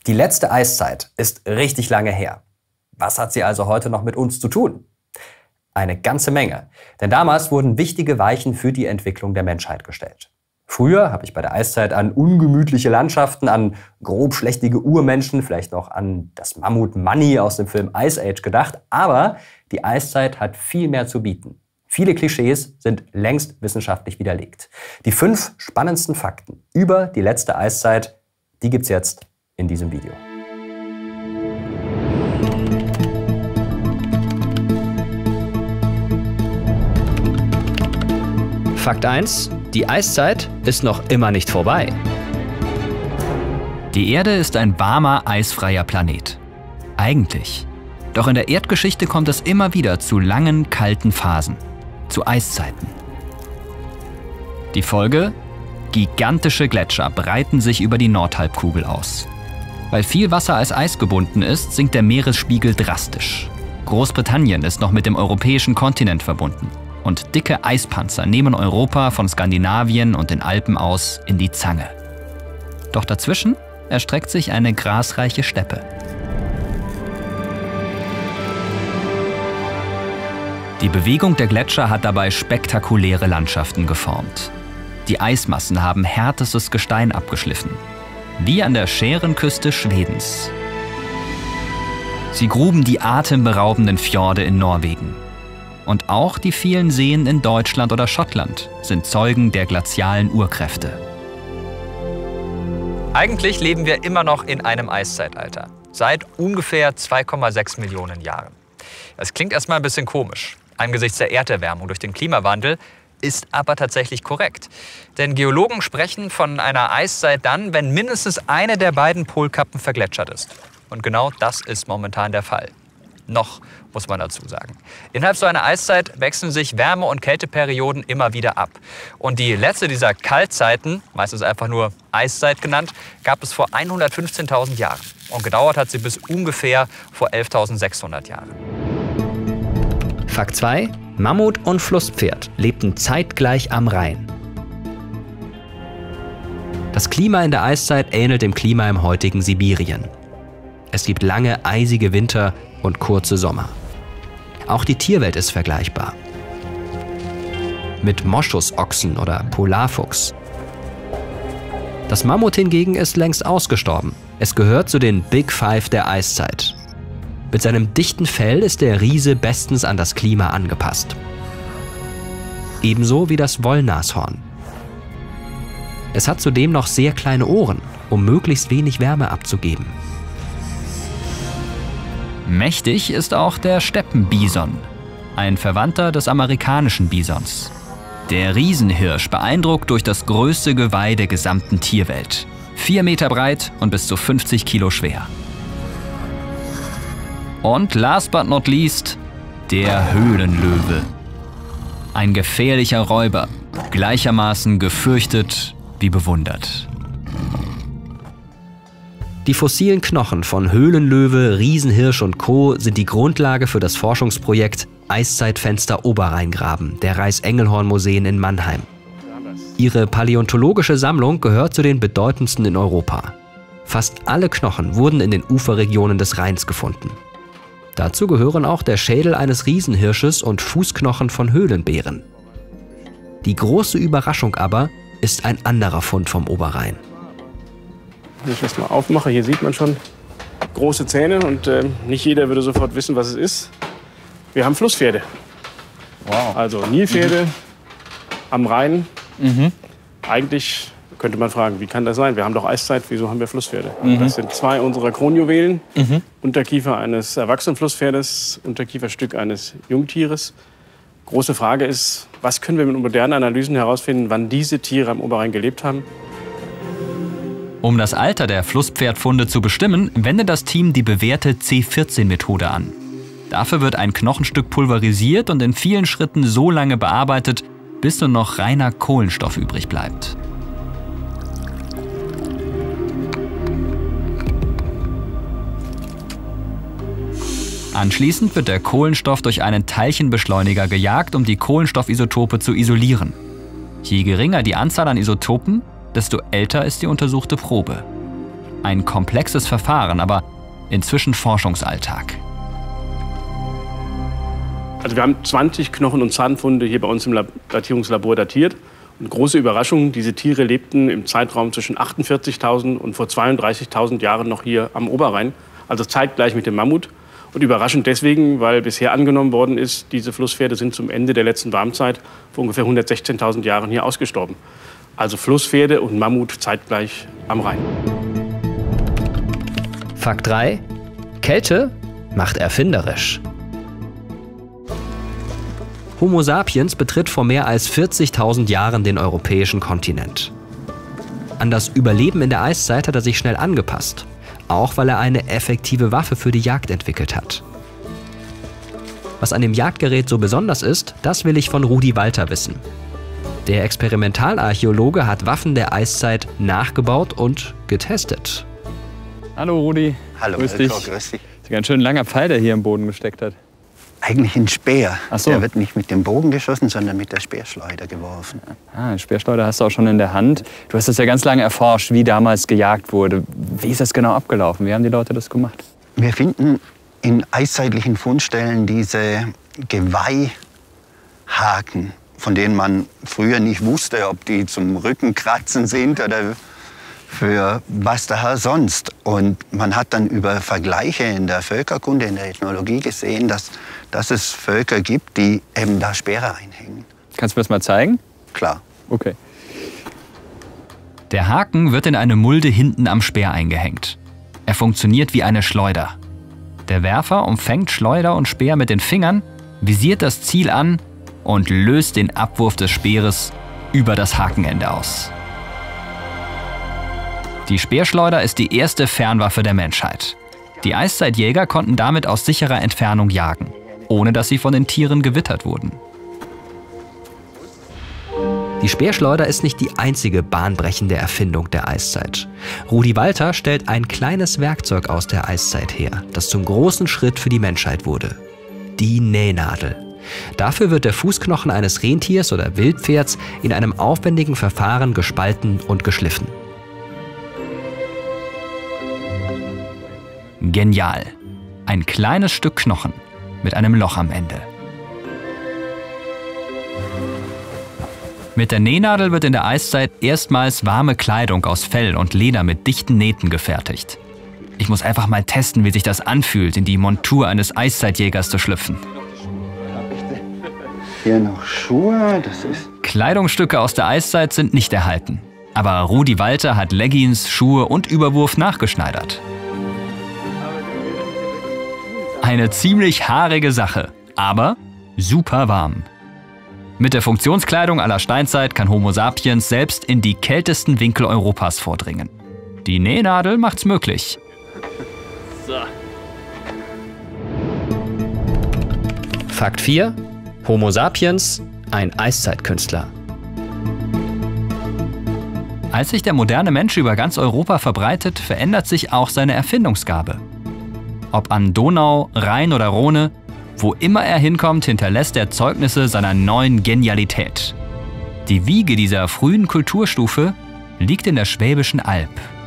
Die letzte Eiszeit ist richtig lange her. Was hat sie also heute noch mit uns zu tun? Eine ganze Menge. Denn damals wurden wichtige Weichen für die Entwicklung der Menschheit gestellt. Früher habe ich bei der Eiszeit an ungemütliche Landschaften, an grobschlächtige Urmenschen, vielleicht noch an das Mammut Manny aus dem Film Ice Age gedacht. Aber die Eiszeit hat viel mehr zu bieten. Viele Klischees sind längst wissenschaftlich widerlegt. Die 5 spannendsten Fakten über die letzte Eiszeit, die gibt's jetzt in diesem Video. Fakt 1. Die Eiszeit ist noch immer nicht vorbei. Die Erde ist ein warmer, eisfreier Planet. Eigentlich. Doch in der Erdgeschichte kommt es immer wieder zu langen, kalten Phasen. Zu Eiszeiten. Die Folge? Gigantische Gletscher breiten sich über die Nordhalbkugel aus. Weil viel Wasser als Eis gebunden ist, sinkt der Meeresspiegel drastisch. Großbritannien ist noch mit dem europäischen Kontinent verbunden. Und dicke Eispanzer nehmen Europa von Skandinavien und den Alpen aus in die Zange. Doch dazwischen erstreckt sich eine grasreiche Steppe. Die Bewegung der Gletscher hat dabei spektakuläre Landschaften geformt. Die Eismassen haben härtestes Gestein abgeschliffen, wie an der Schärenküste Schwedens. Sie gruben die atemberaubenden Fjorde in Norwegen. Und auch die vielen Seen in Deutschland oder Schottland sind Zeugen der glazialen Urkräfte. Eigentlich leben wir immer noch in einem Eiszeitalter. Seit ungefähr 2,6 Millionen Jahren. Das klingt erstmal ein bisschen komisch, angesichts der Erderwärmung durch den Klimawandel, ist aber tatsächlich korrekt. Denn Geologen sprechen von einer Eiszeit dann, wenn mindestens eine der beiden Polkappen vergletschert ist. Und genau das ist momentan der Fall. Noch, muss man dazu sagen. Innerhalb so einer Eiszeit wechseln sich Wärme- und Kälteperioden immer wieder ab. Und die letzte dieser Kaltzeiten, meistens einfach nur Eiszeit genannt, gab es vor 115.000 Jahren. Und gedauert hat sie bis ungefähr vor 11.600 Jahren. Fakt 2. Mammut und Flusspferd lebten zeitgleich am Rhein. Das Klima in der Eiszeit ähnelt dem Klima im heutigen Sibirien. Es gibt lange, eisige Winter und kurze Sommer. Auch die Tierwelt ist vergleichbar. Mit Moschusochsen oder Polarfuchs. Das Mammut hingegen ist längst ausgestorben. Es gehört zu den Big Five der Eiszeit. Mit seinem dichten Fell ist der Riese bestens an das Klima angepasst. Ebenso wie das Wollnashorn. Es hat zudem noch sehr kleine Ohren, um möglichst wenig Wärme abzugeben. Mächtig ist auch der Steppenbison, ein Verwandter des amerikanischen Bisons. Der Riesenhirsch beeindruckt durch das größte Geweih der gesamten Tierwelt. 4 Meter breit und bis zu 50 Kilo schwer. Und last but not least, der Höhlenlöwe. Ein gefährlicher Räuber, gleichermaßen gefürchtet wie bewundert. Die fossilen Knochen von Höhlenlöwe, Riesenhirsch und Co. sind die Grundlage für das Forschungsprojekt Eiszeitfenster Oberrheingraben der Reichs-Engelhorn-Museen in Mannheim. Ihre paläontologische Sammlung gehört zu den bedeutendsten in Europa. Fast alle Knochen wurden in den Uferregionen des Rheins gefunden. Dazu gehören auch der Schädel eines Riesenhirsches und Fußknochen von Höhlenbären. Die große Überraschung aber ist ein anderer Fund vom Oberrhein. Wenn ich das mal aufmache, hier sieht man schon große Zähne und nicht jeder würde sofort wissen, was es ist. Wir haben Flusspferde. Wow. Also Nilpferde am Rhein. Eigentlich könnte man fragen, wie kann das sein? Wir haben doch Eiszeit, wieso haben wir Flusspferde? Das sind 2 unserer Kronjuwelen. Unterkiefer eines erwachsenen Flusspferdes, Unterkieferstück eines Jungtieres. Große Frage ist, was können wir mit modernen Analysen herausfinden, wann diese Tiere am Oberrhein gelebt haben? Um das Alter der Flusspferdfunde zu bestimmen, wendet das Team die bewährte C14-Methode an. Dafür wird ein Knochenstück pulverisiert und in vielen Schritten so lange bearbeitet, bis nur noch reiner Kohlenstoff übrig bleibt. Anschließend wird der Kohlenstoff durch einen Teilchenbeschleuniger gejagt, um die Kohlenstoffisotope zu isolieren. Je geringer die Anzahl an Isotopen, desto älter ist die untersuchte Probe. Ein komplexes Verfahren, aber inzwischen Forschungsalltag. Also wir haben 20 Knochen- und Zahnfunde hier bei uns im Datierungslabor datiert. Und große Überraschung, diese Tiere lebten im Zeitraum zwischen 48.000 und vor 32.000 Jahren noch hier am Oberrhein, also zeitgleich mit dem Mammut. Und überraschend deswegen, weil bisher angenommen worden ist, diese Flusspferde sind zum Ende der letzten Warmzeit vor ungefähr 116.000 Jahren hier ausgestorben. Also Flusspferde und Mammut zeitgleich am Rhein. Fakt 3. Kälte macht erfinderisch. Homo sapiens betritt vor mehr als 40.000 Jahren den europäischen Kontinent. An das Überleben in der Eiszeit hat er sich schnell angepasst, auch weil er eine effektive Waffe für die Jagd entwickelt hat. Was an dem Jagdgerät so besonders ist, das will ich von Rudi Walter wissen. Der Experimentalarchäologe hat Waffen der Eiszeit nachgebaut und getestet. Hallo Rudi. Hallo, grüß dich. grüß dich. Das ist ein ganz schön langer Pfeil, der hier im Boden gesteckt hat. Eigentlich ein Speer. Ach so. Der wird nicht mit dem Bogen geschossen, sondern mit der Speerschleuder geworfen. Eine Speerschleuder hast du auch schon in der Hand. Du hast das ja ganz lange erforscht, wie damals gejagt wurde. Wie ist das genau abgelaufen? Wie haben die Leute das gemacht? Wir finden in eiszeitlichen Fundstellen diese Geweihhaken, von denen man früher nicht wusste, ob die zum Rückenkratzen sind oder für was daher sonst. Und man hat dann über Vergleiche in der Völkerkunde, in der Ethnologie gesehen, dass es Völker gibt, die eben da Speere einhängen. Kannst du mir das mal zeigen? Klar. Okay. Der Haken wird in eine Mulde hinten am Speer eingehängt. Er funktioniert wie eine Schleuder. Der Werfer umfängt Schleuder und Speer mit den Fingern, visiert das Ziel an und löst den Abwurf des Speeres über das Hakenende aus. Die Speerschleuder ist die erste Fernwaffe der Menschheit. Die Eiszeitjäger konnten damit aus sicherer Entfernung jagen, ohne dass sie von den Tieren gewittert wurden. Die Speerschleuder ist nicht die einzige bahnbrechende Erfindung der Eiszeit. Rudi Walter stellt ein kleines Werkzeug aus der Eiszeit her, das zum großen Schritt für die Menschheit wurde. Die Nähnadel. Dafür wird der Fußknochen eines Rentiers oder Wildpferds in einem aufwendigen Verfahren gespalten und geschliffen. Genial. Ein kleines Stück Knochen mit einem Loch am Ende. Mit der Nähnadel wird in der Eiszeit erstmals warme Kleidung aus Fell und Leder mit dichten Nähten gefertigt. Ich muss einfach mal testen, wie sich das anfühlt, in die Montur eines Eiszeitjägers zu schlüpfen. Hier noch Schuhe, das ist... Kleidungsstücke aus der Eiszeit sind nicht erhalten. Aber Rudi Walter hat Leggings, Schuhe und Überwurf nachgeschneidert. Eine ziemlich haarige Sache, aber super warm. Mit der Funktionskleidung aller Steinzeit kann Homo sapiens selbst in die kältesten Winkel Europas vordringen. Die Nähnadel macht's möglich. So. Fakt 4. Homo sapiens, ein Eiszeitkünstler. Als sich der moderne Mensch über ganz Europa verbreitet, verändert sich auch seine Erfindungsgabe. Ob an Donau, Rhein oder Rhone, wo immer er hinkommt, hinterlässt er Zeugnisse seiner neuen Genialität. Die Wiege dieser frühen Kulturstufe liegt in der Schwäbischen Alb.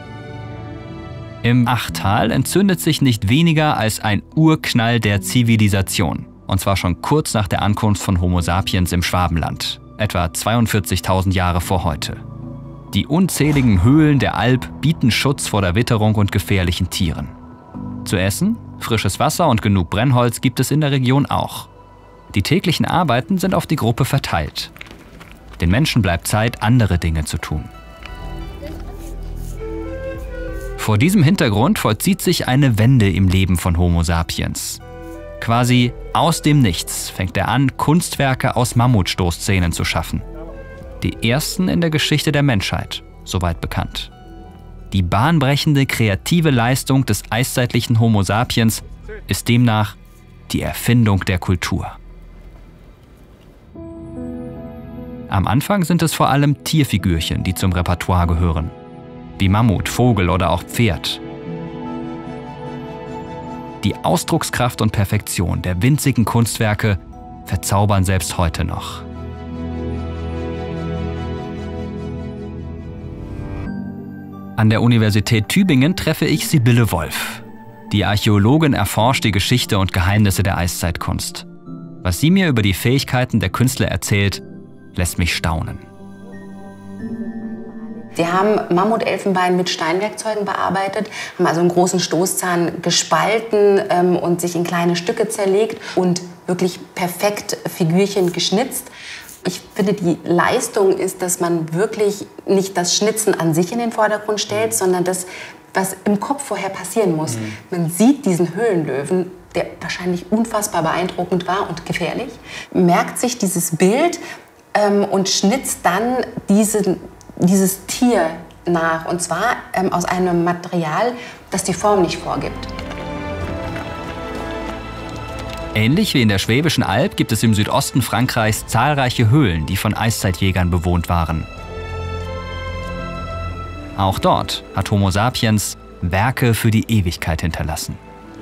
Im Achtal entzündet sich nicht weniger als ein Urknall der Zivilisation. Und zwar schon kurz nach der Ankunft von Homo sapiens im Schwabenland, etwa 42.000 Jahre vor heute. Die unzähligen Höhlen der Alb bieten Schutz vor der Witterung und gefährlichen Tieren. Zu essen, frisches Wasser und genug Brennholz gibt es in der Region auch. Die täglichen Arbeiten sind auf die Gruppe verteilt. Den Menschen bleibt Zeit, andere Dinge zu tun. Vor diesem Hintergrund vollzieht sich eine Wende im Leben von Homo sapiens. Quasi aus dem Nichts fängt er an, Kunstwerke aus Mammutstoßzähnen zu schaffen. Die ersten in der Geschichte der Menschheit, soweit bekannt. Die bahnbrechende kreative Leistung des eiszeitlichen Homo sapiens ist demnach die Erfindung der Kultur. Am Anfang sind es vor allem Tierfigürchen, die zum Repertoire gehören. Wie Mammut, Vogel oder auch Pferd. Die Ausdruckskraft und Perfektion der winzigen Kunstwerke verzaubern selbst heute noch. An der Universität Tübingen treffe ich Sibylle Wolf. Die Archäologin erforscht die Geschichte und Geheimnisse der Eiszeitkunst. Was sie mir über die Fähigkeiten der Künstler erzählt, lässt mich staunen. Sie haben Mammutelfenbein mit Steinwerkzeugen bearbeitet, haben also einen großen Stoßzahn gespalten und sich in kleine Stücke zerlegt und wirklich perfekt Figürchen geschnitzt. Ich finde, die Leistung ist, dass man wirklich nicht das Schnitzen an sich in den Vordergrund stellt, sondern das, was im Kopf vorher passieren muss. Man sieht diesen Höhlenlöwen, der wahrscheinlich unfassbar beeindruckend war und gefährlich, merkt sich dieses Bild und schnitzt dann dieses Tier nach. Und zwar aus einem Material, das die Form nicht vorgibt. Ähnlich wie in der Schwäbischen Alb gibt es im Südosten Frankreichs zahlreiche Höhlen, die von Eiszeitjägern bewohnt waren. Auch dort hat Homo sapiens Werke für die Ewigkeit hinterlassen.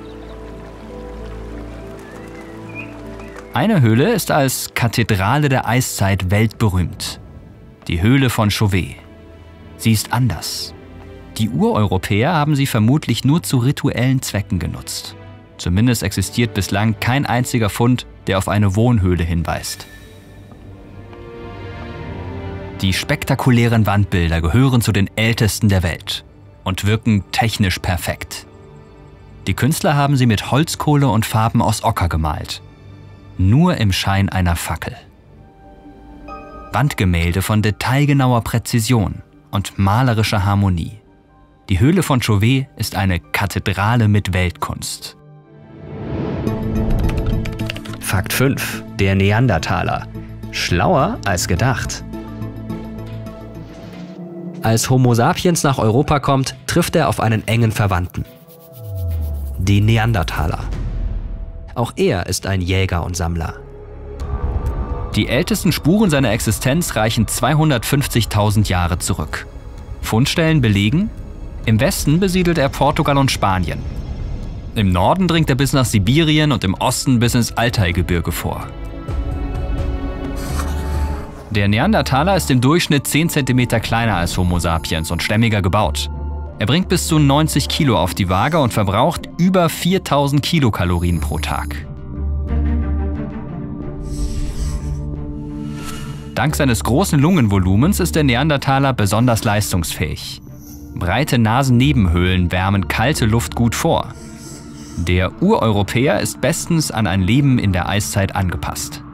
Eine Höhle ist als Kathedrale der Eiszeit weltberühmt. Die Höhle von Chauvet. Sie ist anders. Die Ureuropäer haben sie vermutlich nur zu rituellen Zwecken genutzt. Zumindest existiert bislang kein einziger Fund, der auf eine Wohnhöhle hinweist. Die spektakulären Wandbilder gehören zu den ältesten der Welt und wirken technisch perfekt. Die Künstler haben sie mit Holzkohle und Farben aus Ocker gemalt. Nur im Schein einer Fackel. Wandgemälde von detailgenauer Präzision und malerischer Harmonie. Die Höhle von Chauvet ist eine Kathedrale mit Weltkunst. Fakt 5. Der Neandertaler. Schlauer als gedacht. Als Homo sapiens nach Europa kommt, trifft er auf einen engen Verwandten. Den Neandertaler. Auch er ist ein Jäger und Sammler. Die ältesten Spuren seiner Existenz reichen 250.000 Jahre zurück. Fundstellen belegen, im Westen besiedelt er Portugal und Spanien. Im Norden dringt er bis nach Sibirien und im Osten bis ins Altaigebirge vor. Der Neandertaler ist im Durchschnitt 10 cm kleiner als Homo sapiens und stämmiger gebaut. Er bringt bis zu 90 Kilo auf die Waage und verbraucht über 4000 Kilokalorien pro Tag. Dank seines großen Lungenvolumens ist der Neandertaler besonders leistungsfähig. Breite Nasennebenhöhlen wärmen kalte Luft gut vor. Der Ureuropäer ist bestens an ein Leben in der Eiszeit angepasst.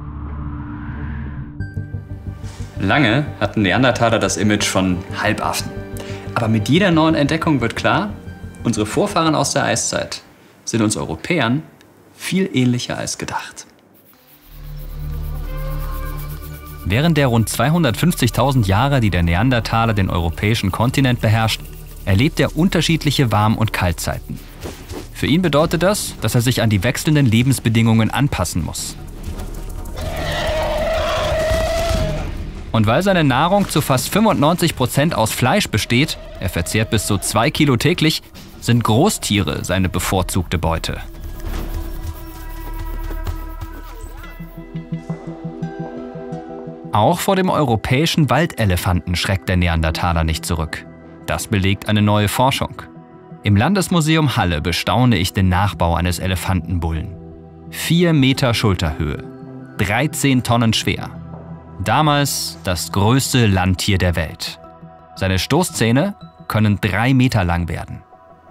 Lange hatten Neandertaler das Image von Halbaffen. Aber mit jeder neuen Entdeckung wird klar, unsere Vorfahren aus der Eiszeit sind uns Europäern viel ähnlicher als gedacht. Während der rund 250.000 Jahre, die der Neandertaler den europäischen Kontinent beherrscht, erlebt er unterschiedliche Warm- und Kaltzeiten. Für ihn bedeutet das, dass er sich an die wechselnden Lebensbedingungen anpassen muss. Und weil seine Nahrung zu fast 95% aus Fleisch besteht, er verzehrt bis zu 2 Kilo täglich, sind Großtiere seine bevorzugte Beute. Auch vor dem europäischen Waldelefanten schreckt der Neandertaler nicht zurück. Das belegt eine neue Forschung. Im Landesmuseum Halle bestaune ich den Nachbau eines Elefantenbullen. 4 Meter Schulterhöhe, 13 Tonnen schwer. Damals das größte Landtier der Welt. Seine Stoßzähne können 3 Meter lang werden.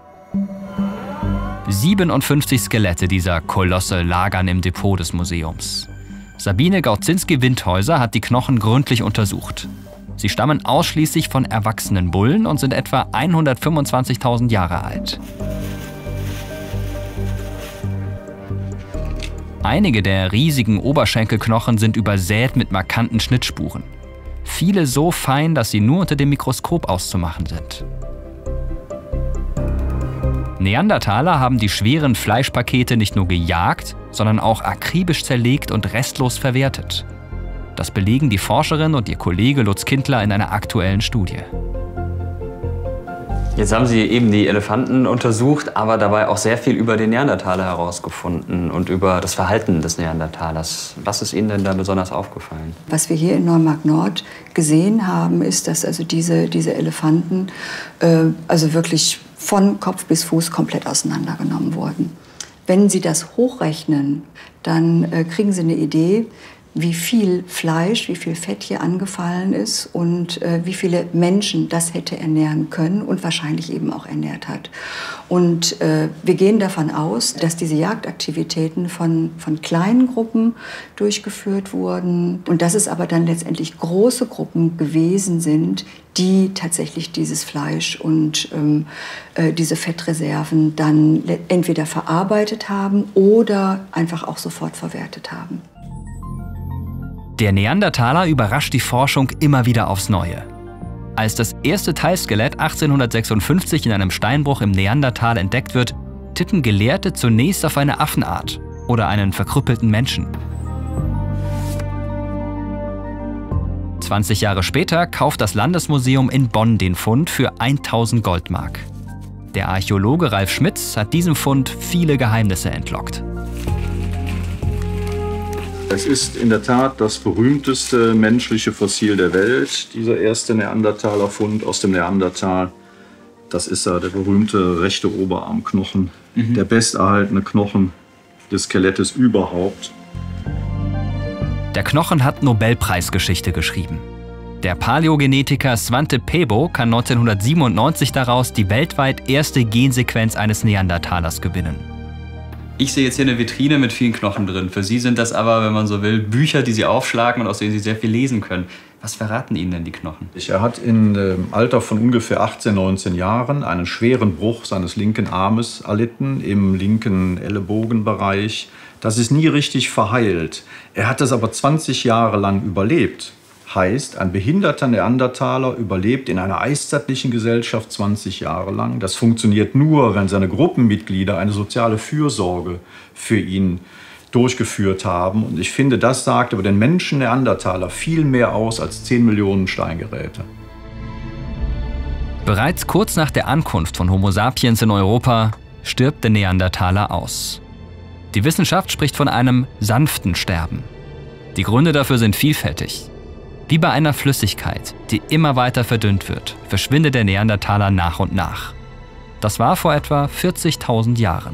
57 Skelette dieser Kolosse lagern im Depot des Museums. Sabine Gaudzinski-Windhäuser hat die Knochen gründlich untersucht. Sie stammen ausschließlich von erwachsenen Bullen und sind etwa 125.000 Jahre alt. Einige der riesigen Oberschenkelknochen sind übersät mit markanten Schnittspuren. Viele so fein, dass sie nur unter dem Mikroskop auszumachen sind. Neandertaler haben die schweren Fleischpakete nicht nur gejagt, sondern auch akribisch zerlegt und restlos verwertet. Das belegen die Forscherin und ihr Kollege Lutz Kindler in einer aktuellen Studie. Jetzt haben Sie eben die Elefanten untersucht, aber dabei auch sehr viel über den Neandertaler herausgefunden und über das Verhalten des Neandertalers. Was ist Ihnen denn da besonders aufgefallen? Was wir hier in Neumarkt Nord gesehen haben, ist, dass also diese Elefanten also wirklich von Kopf bis Fuß komplett auseinandergenommen wurden. Wenn Sie das hochrechnen, dann kriegen Sie eine Idee, wie viel Fleisch, wie viel Fett hier angefallen ist und wie viele Menschen das hätte ernähren können und wahrscheinlich eben auch ernährt hat. Und wir gehen davon aus, dass diese Jagdaktivitäten von kleinen Gruppen durchgeführt wurden und dass es aber dann letztendlich große Gruppen gewesen sind, die tatsächlich dieses Fleisch und diese Fettreserven dann entweder verarbeitet haben oder einfach auch sofort verwertet haben. Der Neandertaler überrascht die Forschung immer wieder aufs Neue. Als das erste Teilskelett 1856 in einem Steinbruch im Neandertal entdeckt wird, tippen Gelehrte zunächst auf eine Affenart oder einen verkrüppelten Menschen. 20 Jahre später kauft das Landesmuseum in Bonn den Fund für 1000 Goldmark. Der Archäologe Ralf Schmitz hat diesem Fund viele Geheimnisse entlockt. Es ist in der Tat das berühmteste menschliche Fossil der Welt, dieser erste Neandertaler-Fund aus dem Neandertal. Das ist der berühmte rechte Oberarmknochen, der besterhaltene Knochen des Skelettes überhaupt. Der Knochen hat Nobelpreisgeschichte geschrieben. Der Paläogenetiker Svante Pääbo kann 1997 daraus die weltweit erste Gensequenz eines Neandertalers gewinnen. Ich sehe jetzt hier eine Vitrine mit vielen Knochen drin. Für Sie sind das aber, wenn man so will, Bücher, die Sie aufschlagen und aus denen Sie sehr viel lesen können. Was verraten Ihnen denn die Knochen? Er hat im Alter von ungefähr 18, 19 Jahren einen schweren Bruch seines linken Armes erlitten, im linken Ellenbogenbereich. Das ist nie richtig verheilt. Er hat das aber 20 Jahre lang überlebt. Heißt, ein behinderter Neandertaler überlebt in einer eiszeitlichen Gesellschaft 20 Jahre lang. Das funktioniert nur, wenn seine Gruppenmitglieder eine soziale Fürsorge für ihn durchgeführt haben. Und ich finde, das sagt über den Menschen Neandertaler viel mehr aus als 10 Millionen Steingeräte. Bereits kurz nach der Ankunft von Homo sapiens in Europa stirbt der Neandertaler aus. Die Wissenschaft spricht von einem sanften Sterben. Die Gründe dafür sind vielfältig. Wie bei einer Flüssigkeit, die immer weiter verdünnt wird, verschwindet der Neandertaler nach und nach. Das war vor etwa 40.000 Jahren.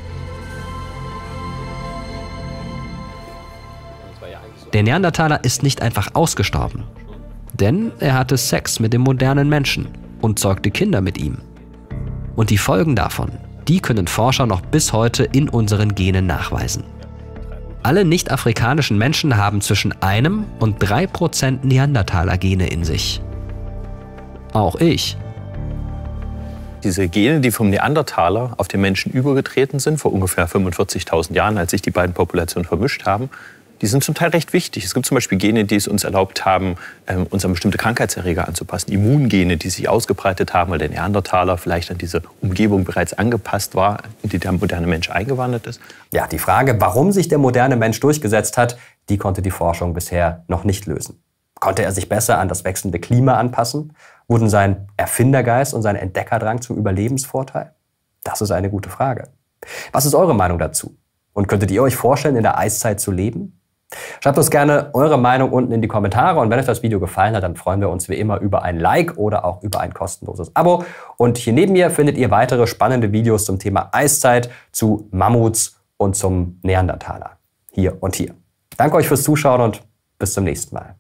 Der Neandertaler ist nicht einfach ausgestorben, denn er hatte Sex mit dem modernen Menschen und zeugte Kinder mit ihm. Und die Folgen davon, die können Forscher noch bis heute in unseren Genen nachweisen. Alle nicht-afrikanischen Menschen haben zwischen 1 und 3% Neandertaler-Gene in sich. Auch ich. Diese Gene, die vom Neandertaler auf den Menschen übergetreten sind, vor ungefähr 45.000 Jahren, als sich die beiden Populationen vermischt haben, die sind zum Teil recht wichtig. Es gibt zum Beispiel Gene, die es uns erlaubt haben, uns an bestimmte Krankheitserreger anzupassen. Immungene, die sich ausgebreitet haben, weil der Neandertaler vielleicht an diese Umgebung bereits angepasst war, in die der moderne Mensch eingewandert ist. Ja, die Frage, warum sich der moderne Mensch durchgesetzt hat, die konnte die Forschung bisher noch nicht lösen. Konnte er sich besser an das wechselnde Klima anpassen? Wurden sein Erfindergeist und sein Entdeckerdrang zum Überlebensvorteil? Das ist eine gute Frage. Was ist eure Meinung dazu? Und könntet ihr euch vorstellen, in der Eiszeit zu leben? Schreibt uns gerne eure Meinung unten in die Kommentare und wenn euch das Video gefallen hat, dann freuen wir uns wie immer über ein Like oder auch über ein kostenloses Abo. Und hier neben mir findet ihr weitere spannende Videos zum Thema Eiszeit, zu Mammuts und zum Neandertaler. Hier und hier. Danke euch fürs Zuschauen und bis zum nächsten Mal.